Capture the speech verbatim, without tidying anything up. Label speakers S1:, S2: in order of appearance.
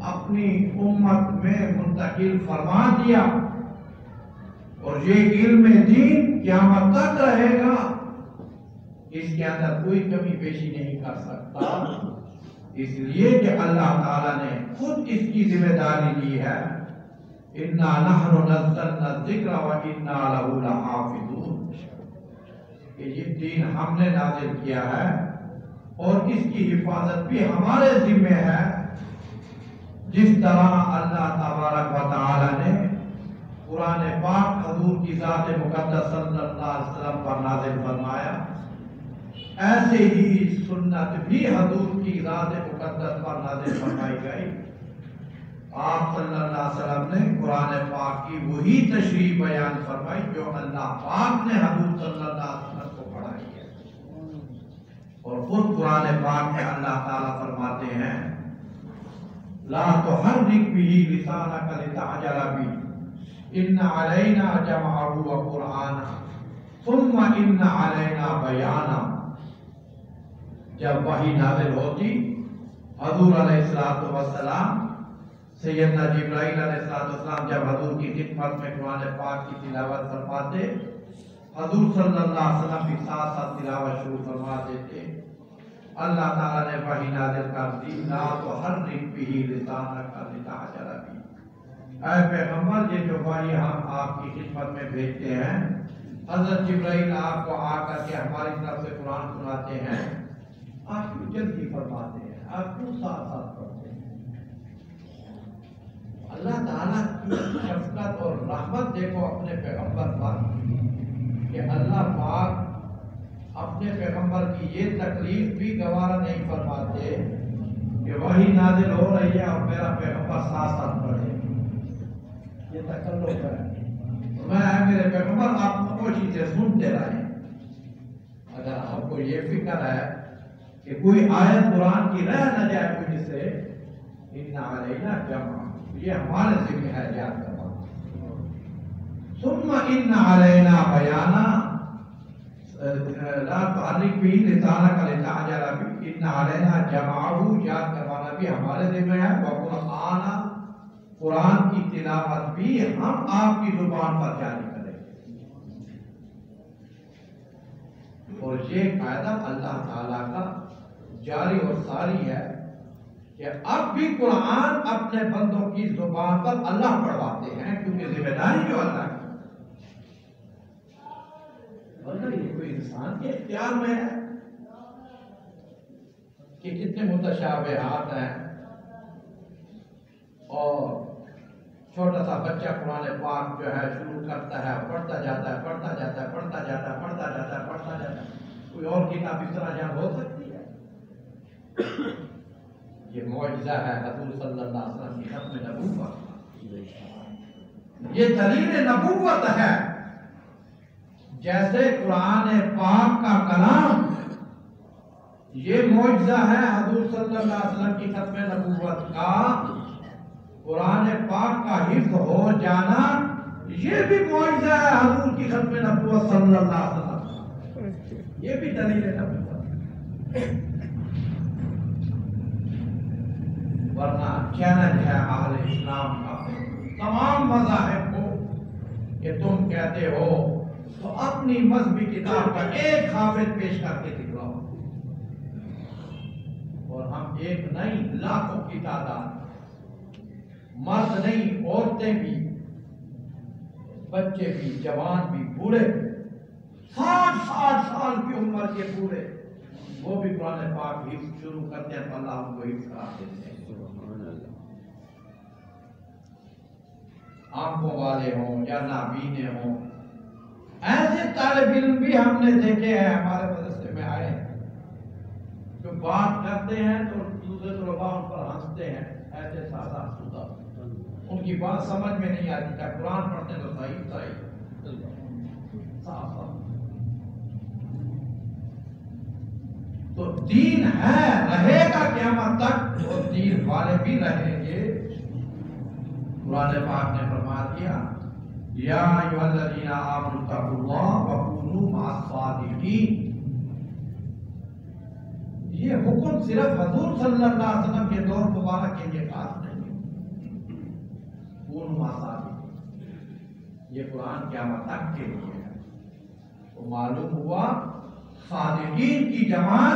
S1: اپنی امت میں منتقل فرما دیا، اور یہ علم دین قیامت تک رہے گا، اس کے اندر کوئی کمی بیشی نہیں کر سکتا، اس لیے کہ اللہ تعالیٰ نے خود اس کی ذمہ داری لی ہے، اِنَّا نَحْنُ نَزَّلْنَا الذِّكْرَ وَإِنَّا لَهُ لَحَافِظُونَ، کہ یہ دین ہم نے نازل کیا ہے اور اس کی حفاظت بھی ہمارے ذمہ ہے، جس طرح اللہ تبارک و تعالی نے قرآن پاک حضور کی ذات مقدس صلی اللہ علیہ وسلم پر نازل فرمایا، ایسے ہی سنت بھی حضور کی ذات مقدس پر نازل فرمائی گئی۔ آپ صلی اللہ علیہ وسلم نے قرآن پاک کی وہی تشریح بیان فرمائی جو اللہ پاک نے حضور صلی اللہ علیہ وسلم کو پڑھائی ہے، اور خود قرآن پاک میں اللہ تعالیٰ فرماتے ہیں لا تحرک به لسانک لتعجل به ان علینا جمعه وقرآنہ ثم ان علینا بیانہ۔ جب وحی نازل ہوتی، حضور علیہ الصلوۃ والسلام سیدنا جبرائیل علیہ السلام جب حضور کی خدمت میں قرآن پاک کی تلاوت فرماتے، حضور صلی اللہ علیہ وسلم بھی ساتھ ساتھ تلاوت شروع فرما دیتے۔ اللہ تعالیٰ نے وحی نازل کر دی لا تحرک به لسانک لتعجل به، اے پیغمبر یہ جو وحی ہم آپ کی خدمت میں بھیجتے ہیں، حضرت جبرائیل آپ کو آ کر کے ہماری طرف سے قرآن سناتے ہیں، آپ کیوں جلدی فرماتے ہیں، آپ کیوں ساتھ ساتھ پڑھتے ہیں؟ اللہ تعالیٰ کی شفقت اور رحمت دیکھو اپنے پیغمبر پر، کہ اللہ پاک اپنے پیغمبر کی یہ تکلیف بھی گوارا نہیں فرماتے کہ وہی نازل ہو رہی ہے اور میرا پیغمبر ساتھ ساتھ پڑھے، یہ تکلف ہے۔ میں میرے پیغمبر آپ خاموشی سے سنتے رہیں۔ اگر آپ کو یہ فکر ہے کہ کوئی آیت قرآن کی رہ نہ جائے مجھ سے، ان علینا جمع، یہ ہمارے ذمہ ہے یاد کرنا، ثم ان علینا بیانہ لا تحرک به لسانک لتعجل به ان علینا جمعہ، یاد کروانا بھی ہمارے ذمہ ہے، وقرآن، قرآن کی تلاوت بھی ہم آپ کی زبان پر جاری کریں گے۔ اور یہ قاعدہ اللہ تعالیٰ کا جاری اور ساری ہے کہ اب بھی قرآن اپنے بندوں کی زبان پر اللہ پڑھواتے ہیں، کیونکہ ذمہ داری جو اللہ کی، ورنہ یہ کوئی انسان کے اختیار میں ہے کہ کتنے متشابہات ہیں، اور چھوٹا سا بچہ قرآن پاک جو ہے شروع کرتا ہے، پڑھتا جاتا ہے پڑھتا جاتا ہے پڑھتا جاتا ہے پڑھتا جاتا ہے پڑھتا جاتا ہے، کوئی اور کتاب اس طرح جان ہو سکتی ہے؟ یہ معجزہ ہے حضور صلی اللہ علیہ وسلم کی ختم نبوت، یہ دلیل نبوت ہے۔ جیسے قرآن پاک کا کلام یہ معجزہ ہے حضور صلی اللہ علیہ وسلم کی ختم نبوت کا، قرآن پاک کا حفظ ہو جانا یہ بھی معجزہ ہے حضور کی ختم نبوت صلی اللہ علیہ وسلم، یہ بھی دلیل نبوت ہے۔ ورنہ چیلنج ہے اہل اسلام کا تمام مذاہب کو کہ تم کہتے ہو تو اپنی مذہبی کتاب کا ایک حافظ پیش کر کے دکھلاؤ، اور ہم ایک نہیں لاکھوں کی تعداد، مرد نہیں عورتیں بھی، بچے بھی، جوان بھی، بوڑھے بھی، ساٹھ ساٹھ سال کی عمر کے بوڑھے، وہ بھی قرآن پاک حفظ شروع کرتے ہیں تو اللہ ان کو حفظ کرا دیتے ہیں۔ آنکھوں والے ہوں یا نابینے ہوں، ایسے طالب علم بھی ہم نے دیکھے ہیں ہمارے مدرسے میں آئے ہیں، جو بات کرتے ہیں تو دوسرے طلباء ان پر ہنستے ہیں، ایسے سادہ سودہ، ان کی بات سمجھ میں نہیں آتی، کیا قرآن پڑھتے ہیں تو صحیح صحیح صاف صاف۔ تو دین ہے، رہے گا قیامت تک، اور دین والے بھی رہیں گے۔ قرآن پاک نے فرما دیا یا ایھا الذین آمنوا اتقوا اللہ وکونوا مع الصادقین، یہ حکم صرف حضور صلی اللہ علیہ وسلم کے دور مبارک کے لیے خاص نہیں، کونوا صادقین، یہ قرآن قیامت تک کے لیے ہے۔ تو معلوم ہوا صادقین کی جماعت